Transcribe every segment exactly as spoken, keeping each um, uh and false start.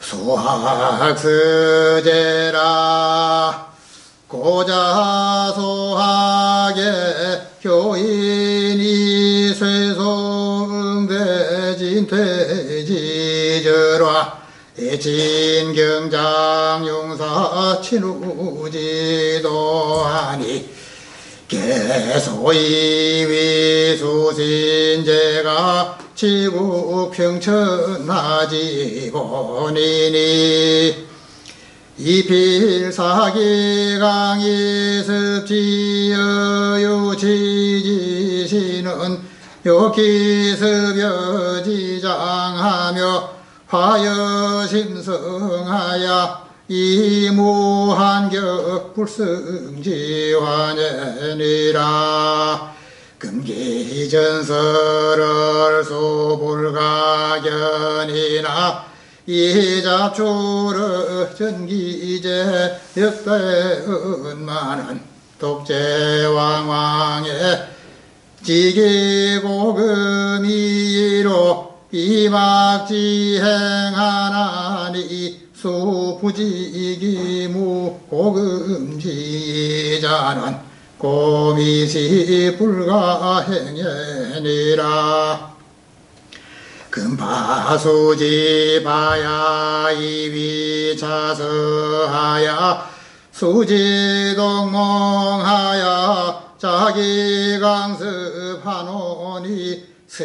수학서제라 고자 소학의 교인이 쇠송대진 퇴지절화 진경장 용사 친우지도하니 개소이 위수신제가 지국평천하지본이니 이필사기강이습지여유지지시는 요기습여지장하며 화여심성하야 이무한격 불승지환연이라 금기전설을 소불가견이나 이자초르 전기제 역대은만은 독재왕왕의 지기고금이로 이막지행하나니 수부지기무 고금지자는 고미시 불가행연이라 금파수지바야 이위차서하야 수지동몽하야 자기강습하노니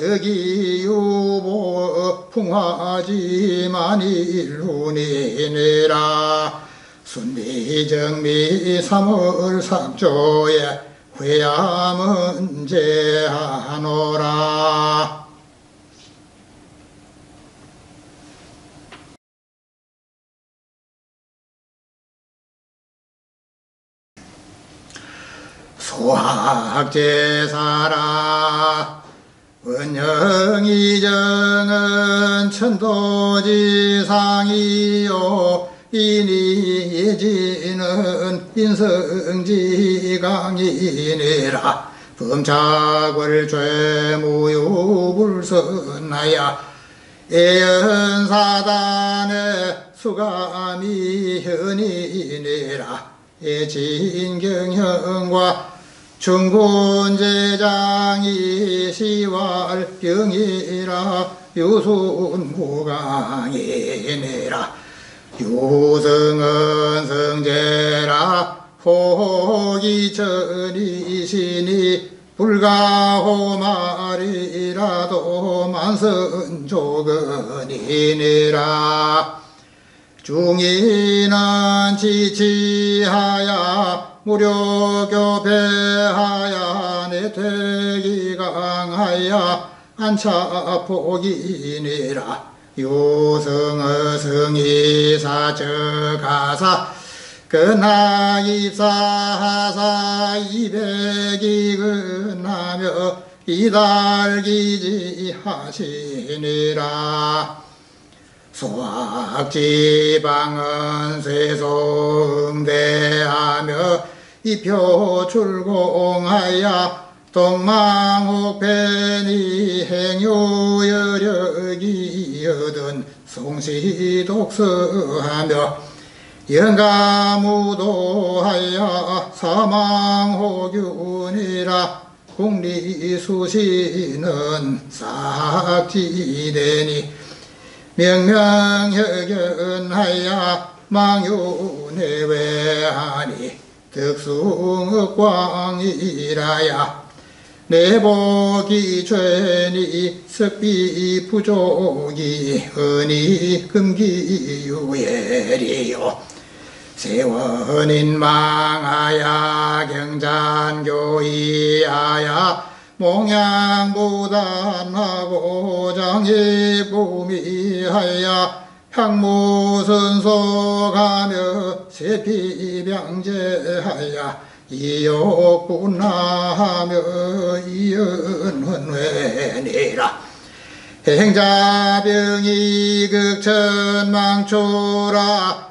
서기유보 풍화지만일훈이니라 순비정미 삼월삼조에 회암은 제하노라. 소학제사라 원영이정은 천도지상이요 이니예지는 인성지강이니라 범착을 죄무유불선하야 애연사단의 수감이현이니라 예진경형과 중군제장이 시왈병이라 유순무강이니라 유성은 성제라 호기천이시니 불가호말이라도 만선조건이니라 중인은 지치하야 무료교배하야 내퇴기강하야 안차폭이니라 유성의 성의사적하사 근하입사하사 이백이 근하며 이달기지하시니라 소학지방은 쇠소응대하며 이표출공하야 동망옥변이 행유여력이 여든 송시독서하며 영가무도하야 사망호균이라 국리수시는 싹지되니 명명혁연하야 망유내외하니 득숭흑광이라야 내복이 죄니 습비 부족이 은이 금기유예리요 세원인 망하야 경잔교이하야 몽양부단하고 장애부미하야 향무선속하며 세피병제하야 이욕분하하며 이연헌회니라 행자병이 극천망초라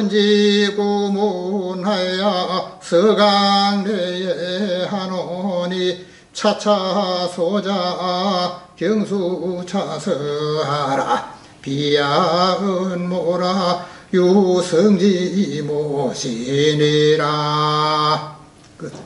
원지구문하야 서강내에 하노니 차차소자 경수차서하라 비야은 모라 유성지 모시니라. 끝.